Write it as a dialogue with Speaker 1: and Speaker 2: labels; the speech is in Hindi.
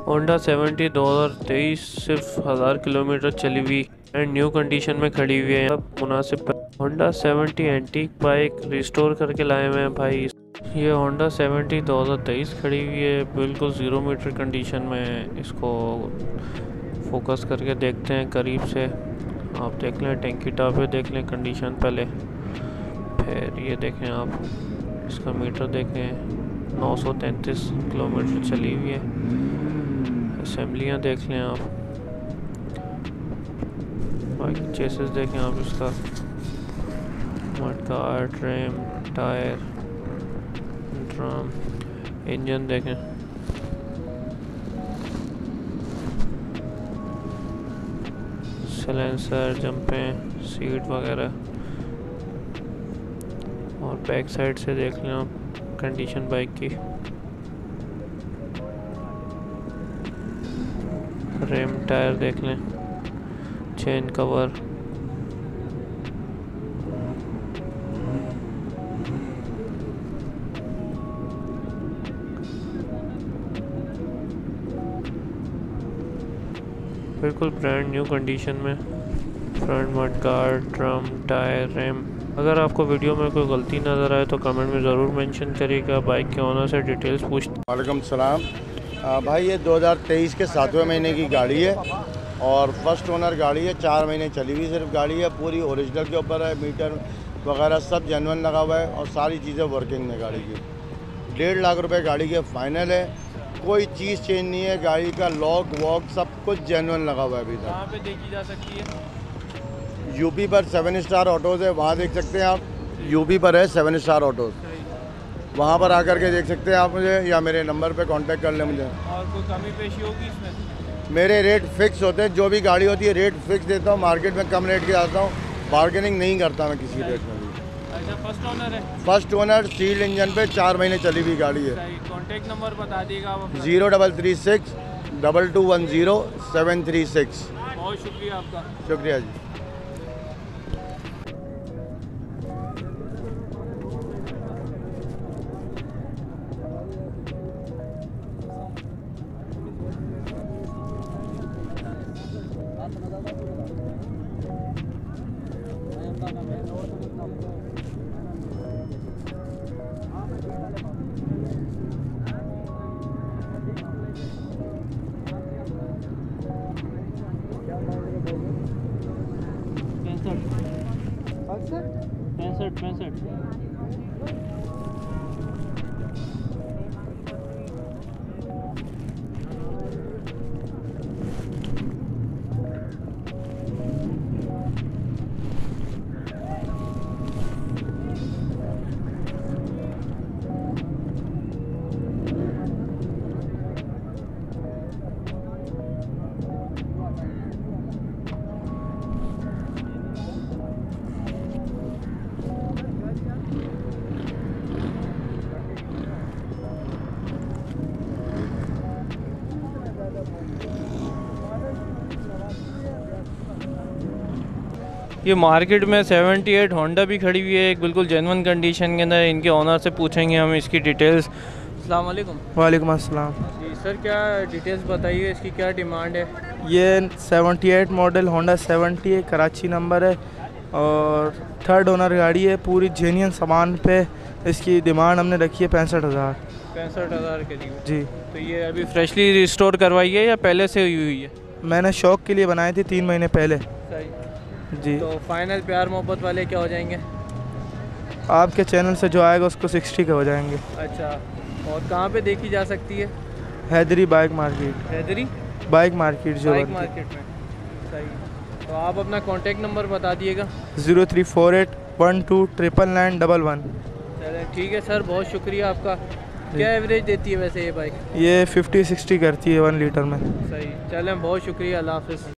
Speaker 1: होंडा 70 2023 सिर्फ 1000 किलोमीटर चली हुई एंड न्यू कंडीशन में खड़ी हुई है। मुनासिब होंडा 70 एंटीक बाइक रिस्टोर करके लाए हुए हैं भाई। ये होंडा 70 2023 खड़ी हुई है, बिल्कुल 0 मीटर कंडीशन में। इसको फोकस करके देखते हैं करीब से। आप देख लें, टैंकी टॉप पे देख लें कंडीशन पहले, फिर ये देखें आप इसका मीटर देखें, 933 किलोमीटर चली हुई है। असेंबलियाँ देख लें आप, बाकी चेसिस देखें आप इसका, mudguard, rim, tyre, drum, engine देखें। सलेंसर, जंपें, सीट वगैरह, और बैक साइड से देख लें आप कंडीशन बाइक की। रेम टायर देख लें, चेन कवर, बिल्कुल ब्रांड न्यू कंडीशन में। Front mudguard, drum, tyre, rim. अगर आपको वीडियो में कोई गलती नज़र आए तो कमेंट में ज़रूर मेंशन करिएगा। बाइक के ऑनर से डिटेल्स पूछ।
Speaker 2: वालेकुम सलाम भाई, ये 2023 के 7वें महीने की गाड़ी है और फर्स्ट ओनर गाड़ी है। 4 महीने चली हुई सिर्फ गाड़ी है, पूरी ओरिजिनल के ऊपर है। मीटर वगैरह सब जेन्युइन लगा हुआ है और सारी चीज़ें वर्किंग में गाड़ी की। 1.5 लाख रुपए गाड़ी के फाइनल है, कोई चीज़ चेंज नहीं है। गाड़ी का लॉक वॉक सब कुछ जेन्युइन लगा हुआ है। अभी तक
Speaker 1: कहाँ पे देखी जा सकती है?
Speaker 2: यूपी पर 7 स्टार ऑटोज़ है, वहाँ देख सकते हैं आप। यूपी पर है 7 स्टार ऑटोज़, वहाँ पर आकर के देख सकते हैं आप मुझे, या मेरे नंबर पे कांटेक्ट कर लें मुझे।
Speaker 1: और कोई कमी पेशी होगी इसमें?
Speaker 2: मेरे रेट फिक्स होते हैं, जो भी गाड़ी होती है रेट फिक्स देता हूँ। मार्केट में कम रेट के आता हूँ, बार्गेनिंग नहीं करता मैं किसी रेट में भी।
Speaker 1: अच्छा, फर्स्ट ओनर है?
Speaker 2: फर्स्ट ओनर, सील इंजन पे 4 महीने चली हुई गाड़ी है।
Speaker 1: कॉन्टेक्ट नंबर बता दिएगा आप अपना।
Speaker 2: 0336 2210 736।
Speaker 1: बहुत शुक्रिया आपका।
Speaker 2: शुक्रिया जी।
Speaker 1: पैंसठ। ये मार्केट में 78 होंडा भी खड़ी हुई है, एक बिल्कुल जेन्युइन कंडीशन के अंदर। इनके ओनर से पूछेंगे हम इसकी डिटेल्स। अस्सलाम वालेकुम।
Speaker 3: वालेकुम अस्सलाम
Speaker 1: जी सर, क्या डिटेल्स बताइए, इसकी क्या डिमांड है?
Speaker 3: ये 78 मॉडल होंडा 70 है, कराची नंबर है और 3rd ओनर गाड़ी है। पूरी जेन्युइन सामान पे इसकी डिमांड हमने रखी है 65,000।
Speaker 1: 65,000 के लिए
Speaker 3: जी।
Speaker 1: तो ये अभी फ्रेशली रिस्टोर करवाई है या पहले से हुई है?
Speaker 3: मैंने शौक के लिए बनाई थी 3 महीने पहले।
Speaker 1: सही
Speaker 3: जी।
Speaker 1: तो फाइनल प्यार मोहब्बत वाले क्या हो जाएंगे?
Speaker 3: आपके चैनल से जो आएगा उसको 60 के हो जाएंगे।
Speaker 1: अच्छा, और कहाँ पे देखी जा सकती है?
Speaker 3: Haidari bike market.
Speaker 1: Haidari
Speaker 3: bike market जो
Speaker 1: बाइक मार्केट में। सही, तो आप अपना कांटेक्ट नंबर बता दिएगा।
Speaker 3: 0348 129911।
Speaker 1: चले ठीक है सर, बहुत शुक्रिया आपका। क्या एवरेज देती है वैसे ये बाइक?
Speaker 3: ये 50-60 करती है 1 लीटर में।
Speaker 1: सही, चलें, बहुत शुक्रिया, अल्लाह हाफ़िज़।